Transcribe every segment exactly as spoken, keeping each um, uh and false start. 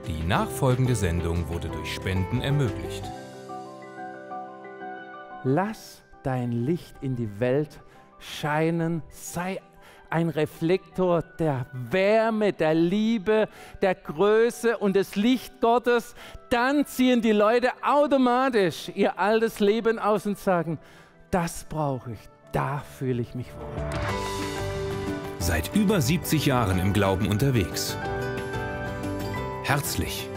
Die nachfolgende Sendung wurde durch Spenden ermöglicht. Lass dein Licht in die Welt scheinen, sei ein Reflektor der Wärme, der Liebe, der Größe und des Licht Gottes. Dann ziehen die Leute automatisch ihr altes Leben aus und sagen, das brauche ich, da fühle ich mich wohl. Seit über siebzig Jahren im Glauben unterwegs. Herzlich,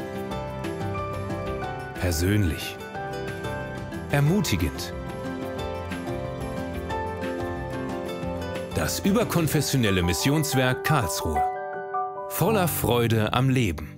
persönlich, ermutigend. Das überkonfessionelle Missionswerk Karlsruhe. Voller Freude am Leben.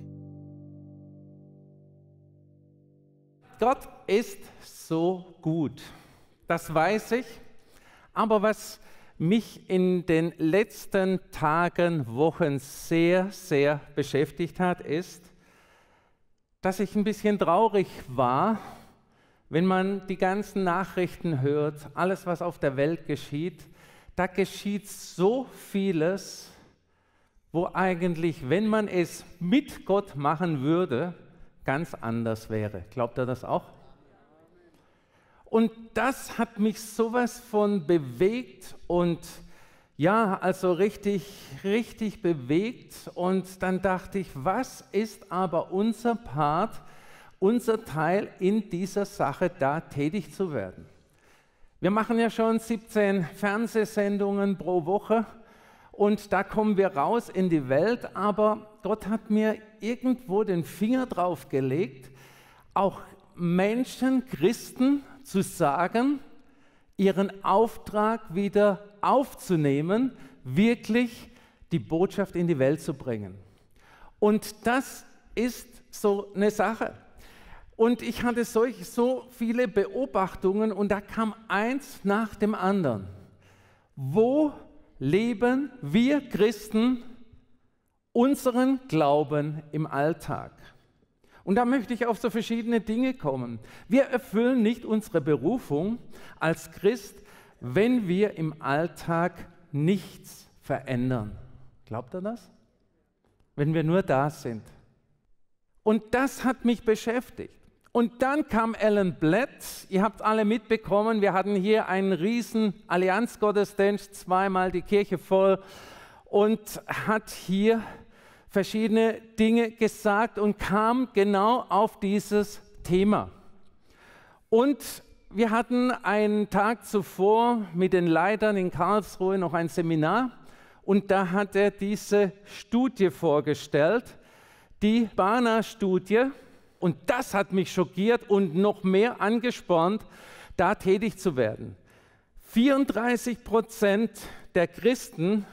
Gott ist so gut, das weiß ich. Aber was mich in den letzten Tagen, Wochen sehr, sehr beschäftigt hat, ist, dass ich ein bisschen traurig war, wenn man die ganzen Nachrichten hört, alles, was auf der Welt geschieht. Da geschieht so vieles, wo eigentlich, wenn man es mit Gott machen würde, ganz anders wäre. Glaubt ihr das auch? Und das hat mich sowas von bewegt und ja, also richtig, richtig bewegt. Und dann dachte ich, was ist aber unser Part, unser Teil in dieser Sache, da tätig zu werden? Wir machen ja schon siebzehn Fernsehsendungen pro Woche und da kommen wir raus in die Welt, aber Gott hat mir irgendwo den Finger drauf gelegt, auch Menschen, Christen zu sagen, ihren Auftrag wieder aufzunehmen, wirklich die Botschaft in die Welt zu bringen. Und das ist so eine Sache. Und ich hatte solch, so viele Beobachtungen und da kam eins nach dem anderen. Wo leben wir Christen unseren Glauben im Alltag? Und da möchte ich auf so verschiedene Dinge kommen. Wir erfüllen nicht unsere Berufung als Christ, wenn wir im Alltag nichts verändern. Glaubt ihr das? Wenn wir nur da sind. Und das hat mich beschäftigt. Und dann kam Alan Blatt, ihr habt alle mitbekommen, wir hatten hier einen riesen Allianzgottesdienst, zweimal die Kirche voll und hat hier verschiedene Dinge gesagt und kam genau auf dieses Thema. Und wir hatten einen Tag zuvor mit den Leitern in Karlsruhe noch ein Seminar und da hat er diese Studie vorgestellt, die Barna-Studie. Und das hat mich schockiert und noch mehr angespornt, da tätig zu werden. vierunddreißig Prozent der Christen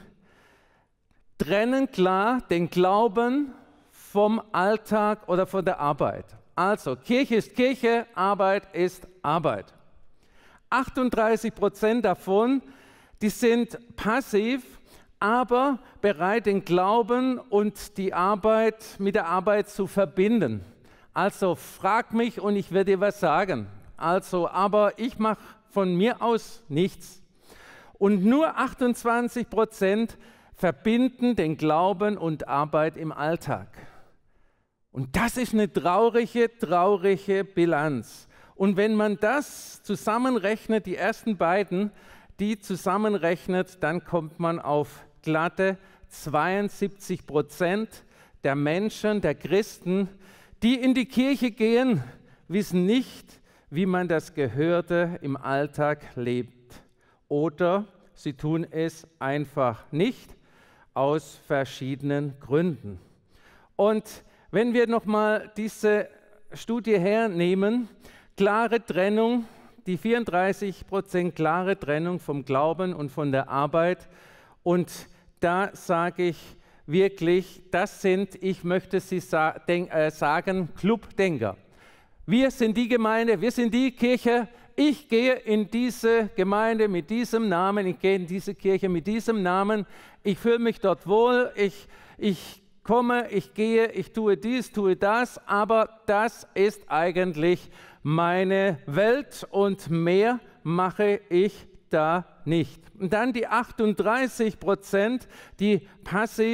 trennen klar den Glauben vom Alltag oder von der Arbeit. Also Kirche ist Kirche, Arbeit ist Arbeit. achtunddreißig Prozent davon, die sind passiv, aber bereit, den Glauben und die Arbeit mit der Arbeit zu verbinden. Also frag mich und ich werde dir was sagen. Also, aber ich mache von mir aus nichts. Und nur achtundzwanzig Prozent verbinden den Glauben und Arbeit im Alltag. Und das ist eine traurige, traurige Bilanz. Und wenn man das zusammenrechnet, die ersten beiden, die zusammenrechnet, dann kommt man auf glatte zweiundsiebzig Prozent der Menschen, der Christen, die in die Kirche gehen, wissen nicht, wie man das Gehörte im Alltag lebt. Oder sie tun es einfach nicht, aus verschiedenen Gründen. Und wenn wir nochmal diese Studie hernehmen, klare Trennung, die vierunddreißig Prozent klare Trennung vom Glauben und von der Arbeit. Und da sage ich, wirklich, das sind, ich möchte Sie sa denk, äh, sagen, Clubdenker. Wir sind die Gemeinde, wir sind die Kirche. Ich gehe in diese Gemeinde mit diesem Namen, ich gehe in diese Kirche mit diesem Namen. Ich fühle mich dort wohl, ich, ich komme, ich gehe, ich tue dies, tue das, aber das ist eigentlich meine Welt und mehr mache ich da nicht. Und dann die achtunddreißig Prozent, die passiv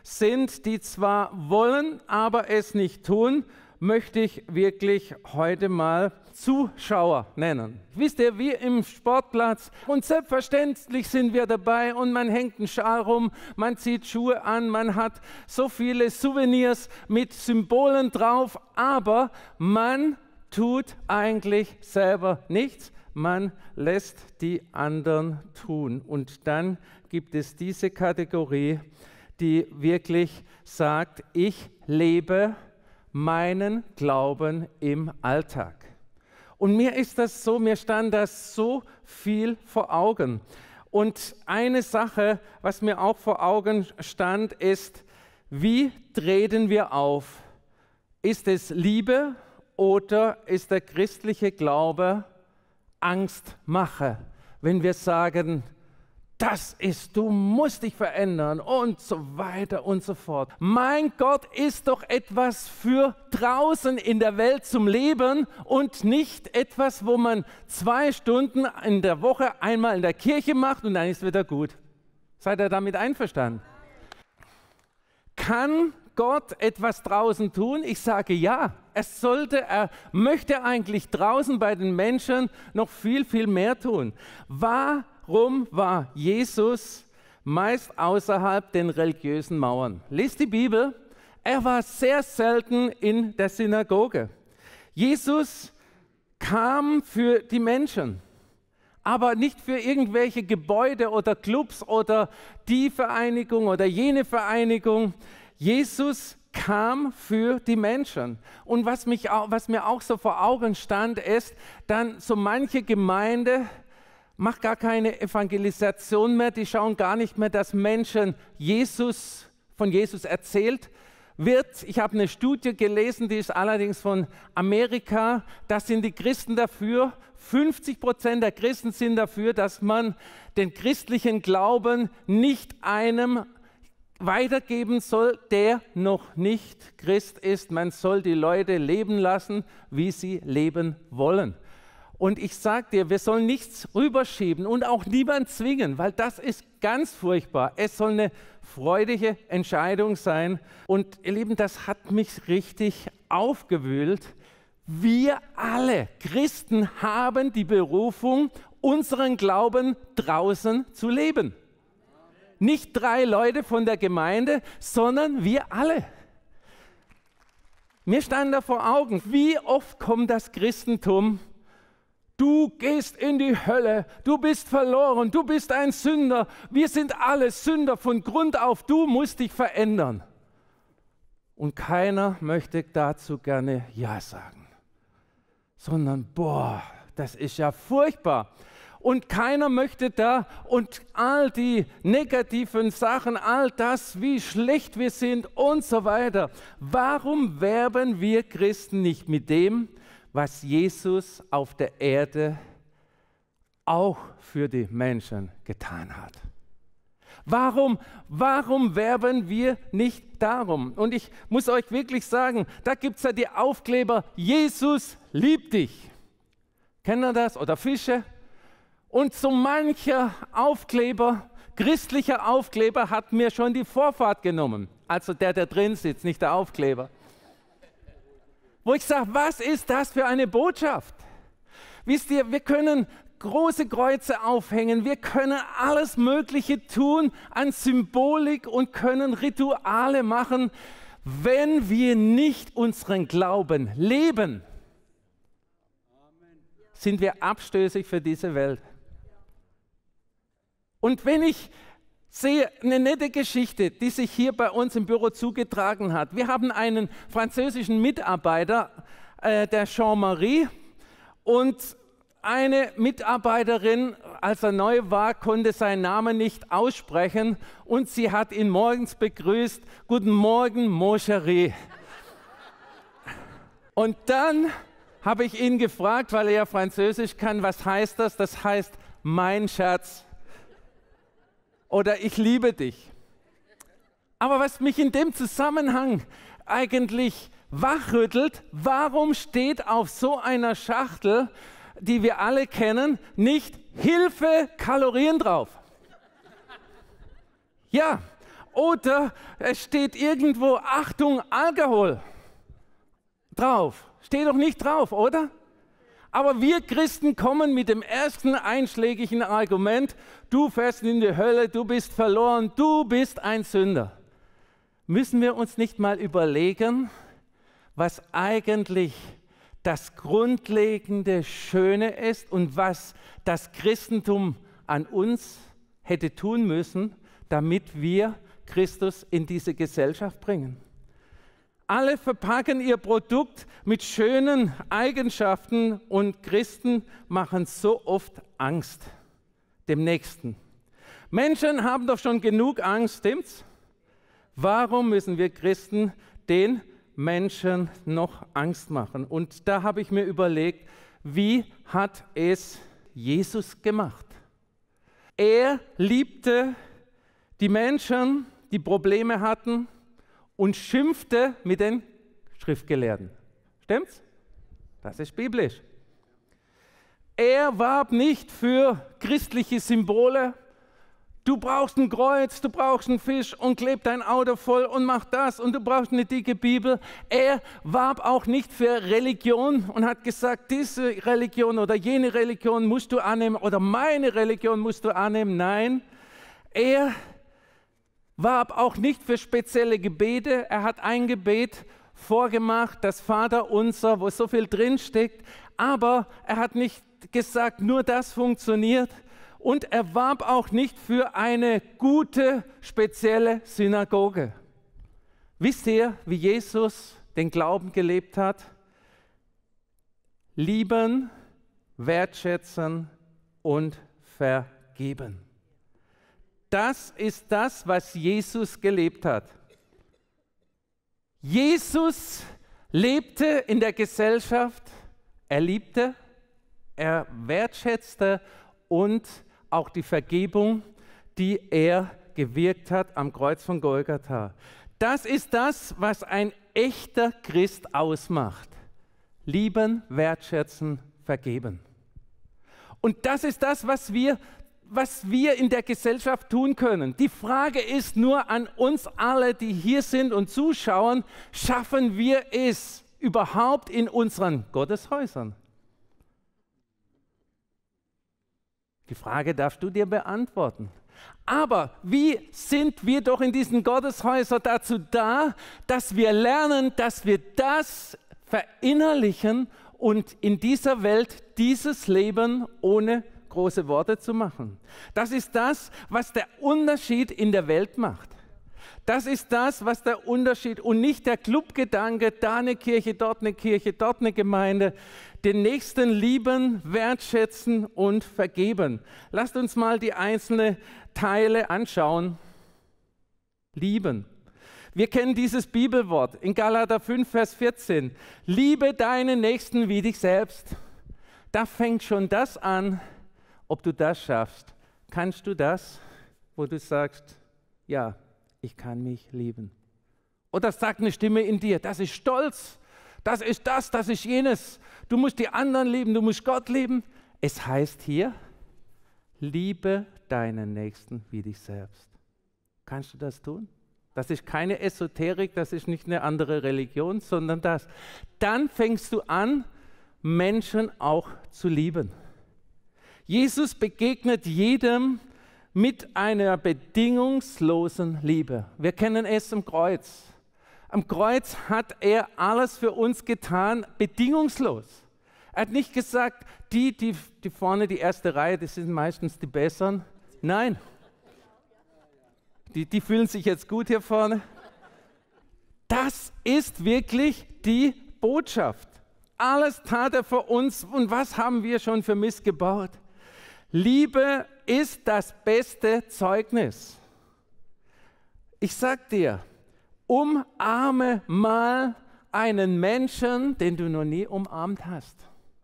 sind, die zwar wollen, aber es nicht tun, möchte ich wirklich heute mal Zuschauer nennen. Wisst ihr, wie im Sportplatz, und selbstverständlich sind wir dabei und man hängt einen Schal rum, man zieht Schuhe an, man hat so viele Souvenirs mit Symbolen drauf, aber man tut eigentlich selber nichts, man lässt die anderen tun. Und dann gibt es diese Kategorie, die wirklich sagt, ich lebe meinen Glauben im Alltag. Und mir ist das so, mir stand das so viel vor Augen. Und eine Sache, was mir auch vor Augen stand, ist, wie treten wir auf? Ist es Liebe oder ist der christliche Glaube Angstmache? Wenn wir sagen, das ist, du musst dich verändern und so weiter und so fort. Mein Gott ist doch etwas für draußen in der Welt zum Leben und nicht etwas, wo man zwei Stunden in der Woche einmal in der Kirche macht und dann ist wieder gut. Seid ihr damit einverstanden? Kann Gott etwas draußen tun? Ich sage ja. Es sollte, er möchte eigentlich draußen bei den Menschen noch viel, viel mehr tun. Warum war Jesus meist außerhalb den religiösen Mauern? Lest die Bibel. Er war sehr selten in der Synagoge. Jesus kam für die Menschen, aber nicht für irgendwelche Gebäude oder Clubs oder die Vereinigung oder jene Vereinigung. Jesus kam für die Menschen. Und was, mich, was mir auch so vor Augen stand, ist, dann so manche Gemeinde macht gar keine Evangelisation mehr, die schauen gar nicht mehr, dass Menschen Jesus, von Jesus erzählt wird. Ich habe eine Studie gelesen, die ist allerdings von Amerika, da sind die Christen dafür, fünfzig Prozent der Christen sind dafür, dass man den christlichen Glauben nicht einem weitergeben soll, der noch nicht Christ ist. Man soll die Leute leben lassen, wie sie leben wollen. Und ich sage dir, wir sollen nichts rüberschieben und auch niemand zwingen, weil das ist ganz furchtbar. Es soll eine freudige Entscheidung sein. Und ihr Lieben, das hat mich richtig aufgewühlt. Wir alle Christen haben die Berufung, unseren Glauben draußen zu leben. Nicht drei Leute von der Gemeinde, sondern wir alle. Mir stand da vor Augen, wie oft kommt das Christentum, du gehst in die Hölle, du bist verloren, du bist ein Sünder, wir sind alle Sünder von Grund auf, du musst dich verändern. Und keiner möchte dazu gerne Ja sagen, sondern boah, das ist ja furchtbar. Und keiner möchte da und all die negativen Sachen, all das, wie schlecht wir sind und so weiter. Warum werben wir Christen nicht mit dem, was Jesus auf der Erde auch für die Menschen getan hat? Warum, warum werben wir nicht darum? Und ich muss euch wirklich sagen, da gibt es ja die Aufkleber, Jesus liebt dich. Kennt ihr das? Oder Fische? Und so mancher Aufkleber, christlicher Aufkleber, hat mir schon die Vorfahrt genommen. Also der, der drin sitzt, nicht der Aufkleber. Wo ich sage, was ist das für eine Botschaft? Wisst ihr, wir können große Kreuze aufhängen, wir können alles Mögliche tun an Symbolik und können Rituale machen, wenn wir nicht unseren Glauben leben, sind wir abstößig für diese Welt. Und wenn ich sehe, eine nette Geschichte, die sich hier bei uns im Büro zugetragen hat. Wir haben einen französischen Mitarbeiter, äh, der Jean-Marie, und eine Mitarbeiterin, als er neu war, konnte seinen Namen nicht aussprechen und sie hat ihn morgens begrüßt, guten Morgen, mon chéri. Und dann habe ich ihn gefragt, weil er ja Französisch kann, was heißt das? Das heißt, mein Schatz. Oder ich liebe dich. Aber was mich in dem Zusammenhang eigentlich wachrüttelt, warum steht auf so einer Schachtel, die wir alle kennen, nicht Hilfe, Kalorien drauf? Ja, Oder es steht irgendwo, Achtung, Alkohol drauf. Steht doch nicht drauf, oder? Aber wir Christen kommen mit dem ersten einschlägigen Argument, du fährst in die Hölle, du bist verloren, du bist ein Sünder. Müssen wir uns nicht mal überlegen, was eigentlich das grundlegende Schöne ist und was das Christentum an uns hätte tun müssen, damit wir Christus in diese Gesellschaft bringen? Alle verpacken ihr Produkt mit schönen Eigenschaften und Christen machen so oft Angst dem Nächsten. Menschen haben doch schon genug Angst, stimmt's? Warum müssen wir Christen den Menschen noch Angst machen? Und da habe ich mir überlegt, wie hat es Jesus gemacht? Er liebte die Menschen, die Probleme hatten, und schimpfte mit den Schriftgelehrten. Stimmt's? Das ist biblisch. Er warb nicht für christliche Symbole. Du brauchst ein Kreuz, du brauchst einen Fisch und kleb dein Auto voll und mach das und du brauchst eine dicke Bibel. Er warb auch nicht für Religion und hat gesagt, diese Religion oder jene Religion musst du annehmen oder meine Religion musst du annehmen. Nein, er warb auch nicht für spezielle Gebete. Er hat ein Gebet vorgemacht, das Vaterunser, wo so viel drinsteckt, aber er hat nicht gesagt, nur das funktioniert. Und er warb auch nicht für eine gute, spezielle Synagoge. Wisst ihr, wie Jesus den Glauben gelebt hat? Lieben, wertschätzen und vergeben. Das ist das, was Jesus gelebt hat. Jesus lebte in der Gesellschaft, er liebte, er wertschätzte und auch die Vergebung, die er gewirkt hat am Kreuz von Golgatha. Das ist das, was ein echter Christ ausmacht. Lieben, wertschätzen, vergeben. Und das ist das, was wir was wir in der Gesellschaft tun können. Die Frage ist nur an uns alle, die hier sind und zuschauen, schaffen wir es überhaupt in unseren Gotteshäusern? Die Frage darfst du dir beantworten. Aber wie sind wir doch in diesen Gotteshäusern dazu da, dass wir lernen, dass wir das verinnerlichen und in dieser Welt dieses Leben ohne große Worte zu machen. Das ist das, was der Unterschied in der Welt macht. Das ist das, was der Unterschied und nicht der Clubgedanke, da eine Kirche, dort eine Kirche, dort eine Gemeinde, den Nächsten lieben, wertschätzen und vergeben. Lasst uns mal die einzelnen Teile anschauen. Lieben. Wir kennen dieses Bibelwort in Galater fünf, Vers vierzehn. Liebe deinen Nächsten wie dich selbst. Da fängt schon das an, ob du das schaffst. Kannst du das, wo du sagst, ja, ich kann mich lieben? Oder sagt eine Stimme in dir, das ist Stolz, das ist das, das ist jenes. Du musst die anderen lieben, du musst Gott lieben. Es heißt hier, liebe deinen Nächsten wie dich selbst. Kannst du das tun? Das ist keine Esoterik, das ist nicht eine andere Religion, sondern das. Dann fängst du an, Menschen auch zu lieben. Jesus begegnet jedem mit einer bedingungslosen Liebe. Wir kennen es am Kreuz. Am Kreuz hat er alles für uns getan, bedingungslos. Er hat nicht gesagt, die, die, die vorne, die erste Reihe, das sind meistens die Besseren. Nein. Die, die fühlen sich jetzt gut hier vorne. Das ist wirklich die Botschaft. Alles tat er für uns und was haben wir schon für Mist gebaut? Liebe ist das beste Zeugnis. Ich sag dir, umarme mal einen Menschen, den du noch nie umarmt hast.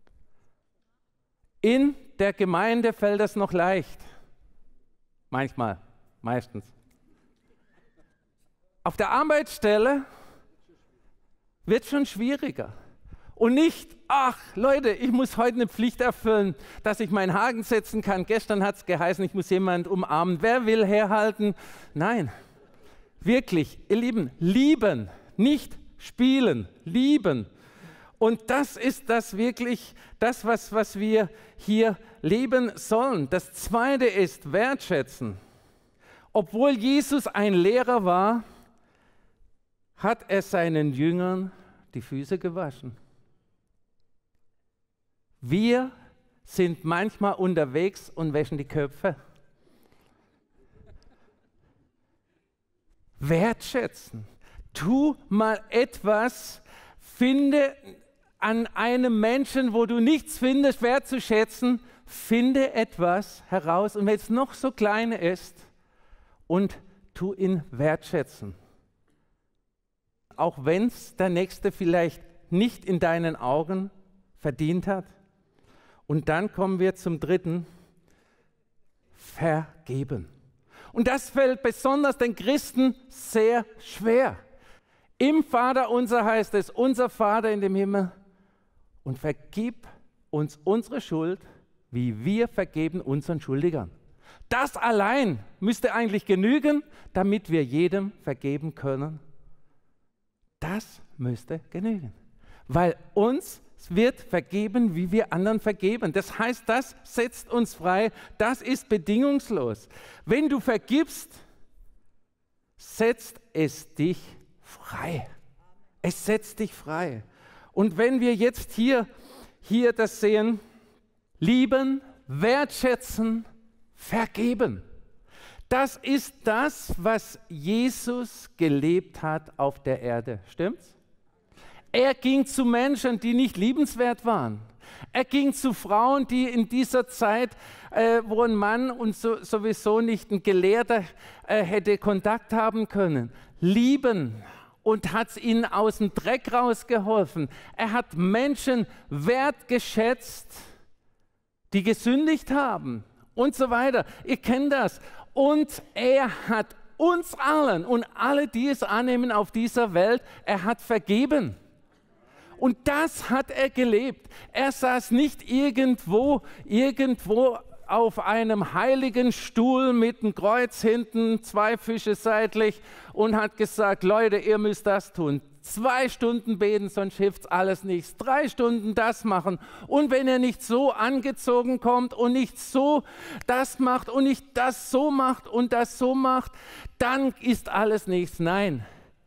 In der Gemeinde fällt das noch leicht. Manchmal, meistens. Auf der Arbeitsstelle wird es schon schwieriger. Und nicht, ach Leute, ich muss heute eine Pflicht erfüllen, dass ich meinen Haken setzen kann. Gestern hat es geheißen, ich muss jemanden umarmen. Wer will herhalten? Nein, Wirklich, ihr Lieben, lieben, nicht spielen, lieben. Und das ist das wirklich, das, was, was wir hier leben sollen. Das Zweite ist wertschätzen. Obwohl Jesus ein Lehrer war, hat er seinen Jüngern die Füße gewaschen. Wir sind manchmal unterwegs und wäschen die Köpfe. Wertschätzen. Tu mal etwas, finde an einem Menschen, wo du nichts findest, wertzuschätzen, finde etwas heraus, und wenn es noch so klein ist, und tu ihn wertschätzen. Auch wenn es der Nächste vielleicht nicht in deinen Augen verdient hat. Und dann kommen wir zum Dritten, vergeben. Und das fällt besonders den Christen sehr schwer. Im Vaterunser heißt es, unser Vater in dem Himmel, und vergib uns unsere Schuld, wie wir vergeben unseren Schuldigern. Das allein müsste eigentlich genügen, damit wir jedem vergeben können. Das müsste genügen, weil uns wird vergeben, wie wir anderen vergeben. Das heißt, das setzt uns frei, das ist bedingungslos. Wenn du vergibst, setzt es dich frei. Es setzt dich frei. Und wenn wir jetzt hier, hier das sehen, lieben, wertschätzen, vergeben. Das ist das, was Jesus gelebt hat auf der Erde. Stimmt's? Er ging zu Menschen, die nicht liebenswert waren. Er ging zu Frauen, die in dieser Zeit, äh, wo ein Mann und so, sowieso nicht ein Gelehrter äh, hätte Kontakt haben können, lieben, und hat ihnen aus dem Dreck rausgeholfen. Er hat Menschen wertgeschätzt, die gesündigt haben und so weiter. Ihr kennt das. Und er hat uns allen und alle, die es annehmen auf dieser Welt, er hat vergeben. Und das hat er gelebt. Er saß nicht irgendwo, irgendwo auf einem heiligen Stuhl mit einem Kreuz hinten, zwei Fische seitlich, und hat gesagt, Leute, ihr müsst das tun. Zwei Stunden beten, sonst hilft alles nichts. Drei Stunden das machen. Und wenn ihr nicht so angezogen kommt und nicht so das macht und nicht das so macht und das so macht, dann ist alles nichts. Nein,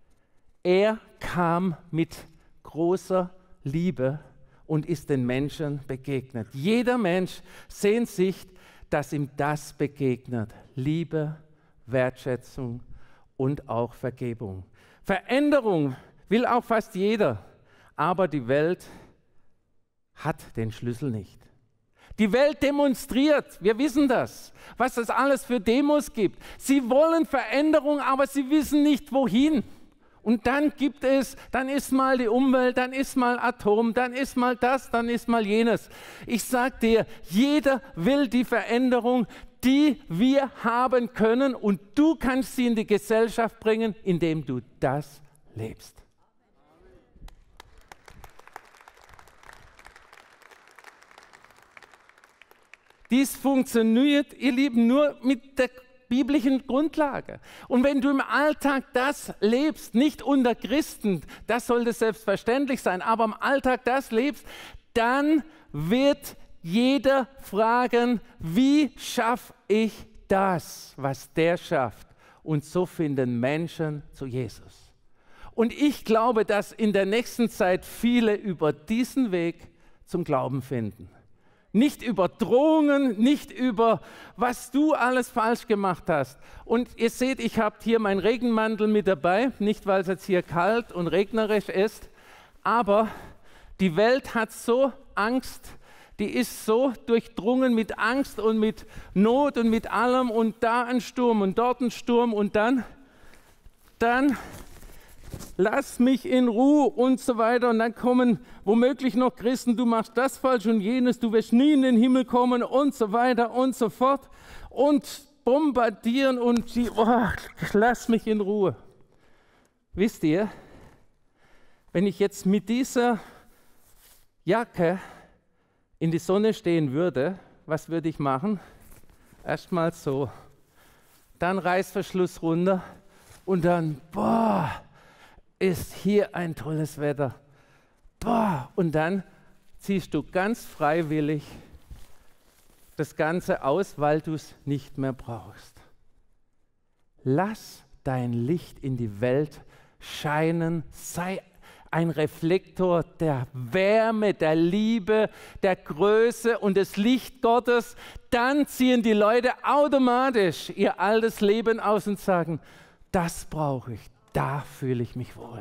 er kam mit großer Liebe und ist den Menschen begegnet. Jeder Mensch sehnt sich, dass ihm das begegnet. Liebe, Wertschätzung und auch Vergebung. Veränderung will auch fast jeder, aber die Welt hat den Schlüssel nicht. Die Welt demonstriert, wir wissen das, was es alles für Demos gibt. Sie wollen Veränderung, aber sie wissen nicht, wohin. Und dann gibt es, dann ist mal die Umwelt, dann ist mal Atom, dann ist mal das, dann ist mal jenes. Ich sage dir, jeder will die Veränderung, die wir haben können, und du kannst sie in die Gesellschaft bringen, indem du das lebst. Dies funktioniert, ihr Lieben, nur mit der biblischen Grundlage. Und wenn du im Alltag das lebst, nicht unter Christen, das sollte selbstverständlich sein, aber im Alltag das lebst, dann wird jeder fragen, wie schaffe ich das, was der schafft? Und so finden Menschen zu Jesus. Und ich glaube, dass in der nächsten Zeit viele über diesen Weg zum Glauben finden. Nicht über Drohungen, nicht über, was du alles falsch gemacht hast. Und ihr seht, ich habe hier meinen Regenmantel mit dabei, nicht weil es jetzt hier kalt und regnerisch ist, aber die Welt hat so Angst, die ist so durchdrungen mit Angst und mit Not und mit allem, und da ein Sturm und dort ein Sturm und dann, dann lass mich in Ruhe und so weiter. Und dann kommen womöglich noch Christen, du machst das falsch und jenes, du wirst nie in den Himmel kommen und so weiter und so fort. Und bombardieren und die, oh, lass mich in Ruhe. Wisst ihr, wenn ich jetzt mit dieser Jacke in die Sonne stehen würde, was würde ich machen? Erstmal so, dann Reißverschluss runter Und dann, boah, ist hier ein tolles Wetter. Boah, und dann ziehst du ganz freiwillig das Ganze aus, weil du es nicht mehr brauchst. Lass dein Licht in die Welt scheinen, sei ein Reflektor der Wärme, der Liebe, der Größe und des Licht Gottes. Dann ziehen die Leute automatisch ihr altes Leben aus und sagen, das brauche ich, da fühle ich mich wohl.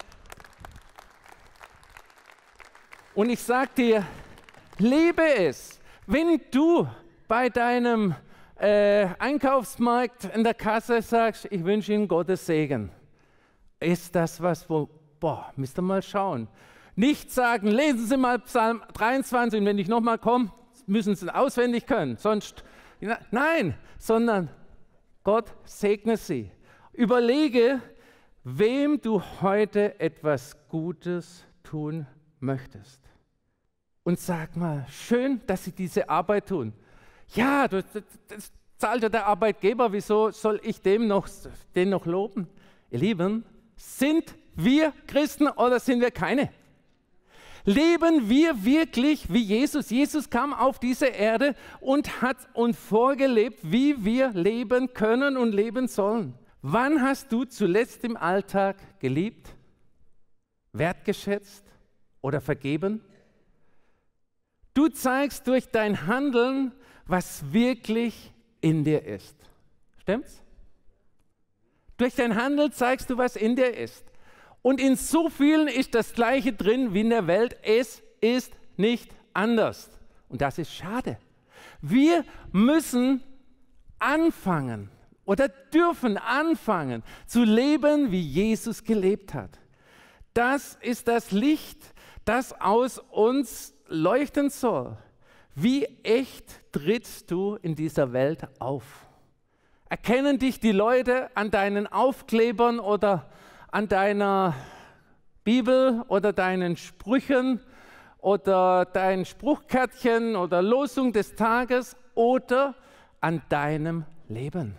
Und ich sage dir, liebe es, wenn du bei deinem äh, Einkaufsmarkt in der Kasse sagst, ich wünsche Ihnen Gottes Segen. Ist das was, wo, boah, müsst ihr mal schauen. Nicht sagen, lesen Sie mal Psalm dreiundzwanzig und wenn ich nochmal komme, müssen Sie es auswendig können. Sonst, nein, sondern Gott segne Sie. Überlege, wem du heute etwas Gutes tun möchtest. Und sag mal, schön, dass Sie diese Arbeit tun. Ja, das, das zahlt ja der Arbeitgeber, wieso soll ich dem noch, den noch loben? Ihr Lieben, sind wir Christen oder sind wir keine? Leben wir wirklich wie Jesus? Jesus kam auf diese Erde und hat uns vorgelebt, wie wir leben können und leben sollen. Wann hast du zuletzt im Alltag geliebt, wertgeschätzt oder vergeben? Du zeigst durch dein Handeln, was wirklich in dir ist. Stimmt's? Durch dein Handeln zeigst du, was in dir ist. Und in so vielen ist das Gleiche drin wie in der Welt. Es ist nicht anders. Und das ist schade. Wir müssen anfangen oder dürfen anfangen zu leben, wie Jesus gelebt hat. Das ist das Licht, das aus uns leuchten soll. Wie echt trittst du in dieser Welt auf? Erkennen dich die Leute an deinen Aufklebern oder an deiner Bibel oder deinen Sprüchen oder dein Spruchkärtchen oder Losung des Tages oder an deinem Leben?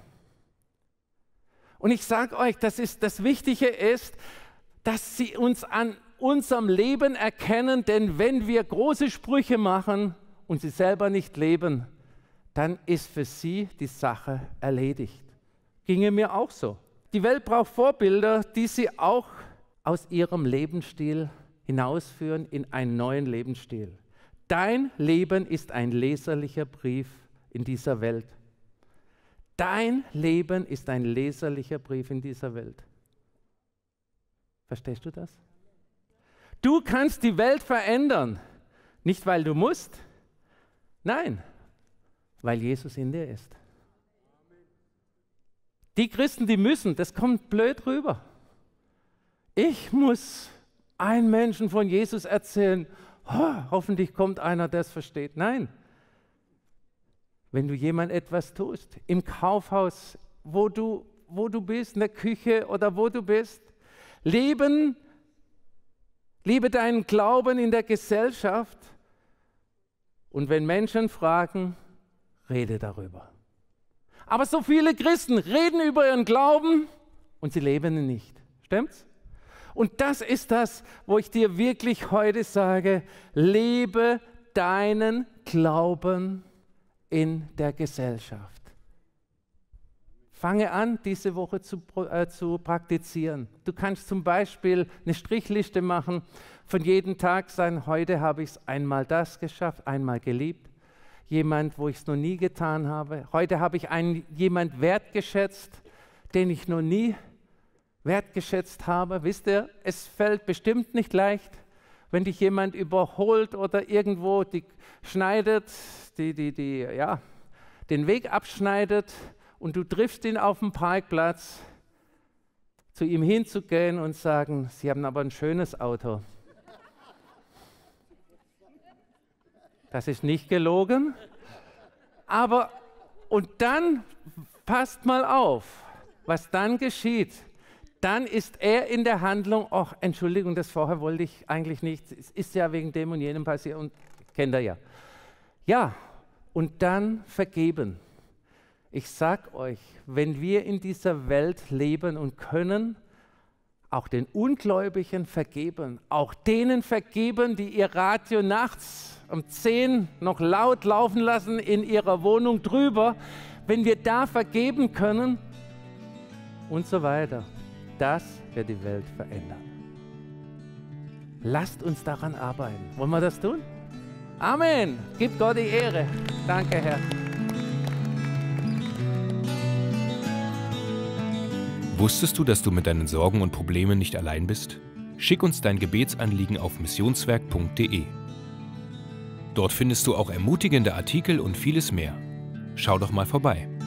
Und ich sage euch, das, ist, das Wichtige ist, dass sie uns an unserem Leben erkennen, denn wenn wir große Sprüche machen und sie selber nicht leben, dann ist für sie die Sache erledigt. Ginge mir auch so. Die Welt braucht Vorbilder, die sie auch aus ihrem Lebensstil hinausführen in einen neuen Lebensstil. Dein Leben ist ein leserlicher Brief in dieser Welt. Dein Leben ist ein leserlicher Brief in dieser Welt. Verstehst du das? Du kannst die Welt verändern, nicht weil du musst, nein, weil Jesus in dir ist. Die Christen, die müssen, das kommt blöd rüber. Ich muss einem Menschen von Jesus erzählen, oh, hoffentlich kommt einer, der es versteht. Nein, wenn du jemand etwas tust, im Kaufhaus, wo du, wo du bist, in der Küche oder wo du bist, leben, liebe deinen Glauben in der Gesellschaft und wenn Menschen fragen, rede darüber. Aber so viele Christen reden über ihren Glauben und sie leben ihn nicht. Stimmt's? Und das ist das, wo ich dir wirklich heute sage, lebe deinen Glauben in der Gesellschaft. Fange an, diese Woche zu, äh, zu praktizieren. Du kannst zum Beispiel eine Strichliste machen, von jedem Tag sagen, heute habe ich es einmal das geschafft, einmal geliebt. Jemand, wo ich es noch nie getan habe. Heute habe ich einen, jemand wertgeschätzt, den ich noch nie wertgeschätzt habe. Wisst ihr, es fällt bestimmt nicht leicht, wenn dich jemand überholt oder irgendwo die schneidet, die, die, die, ja, den Weg abschneidet und du triffst ihn auf dem Parkplatz, zu ihm hinzugehen und sagen, Sie haben aber ein schönes Auto. Das ist nicht gelogen. Aber, und dann, passt mal auf, was dann geschieht. Dann ist er in der Handlung, ach, Entschuldigung, das vorher wollte ich eigentlich nicht, es ist ja wegen dem und jenem passiert und kennt er ja. Ja, und dann vergeben. Ich sag euch, wenn wir in dieser Welt leben und können, auch den Ungläubigen vergeben, auch denen vergeben, die ihr Radio nachts um zehn noch laut laufen lassen in ihrer Wohnung drüber, wenn wir da vergeben können und so weiter, das wird die Welt verändern. Lasst uns daran arbeiten. Wollen wir das tun? Amen. Gib Gott die Ehre. Danke, Herr. Wusstest du, dass du mit deinen Sorgen und Problemen nicht allein bist? Schick uns dein Gebetsanliegen auf missionswerk punkt de. Dort findest du auch ermutigende Artikel und vieles mehr. Schau doch mal vorbei.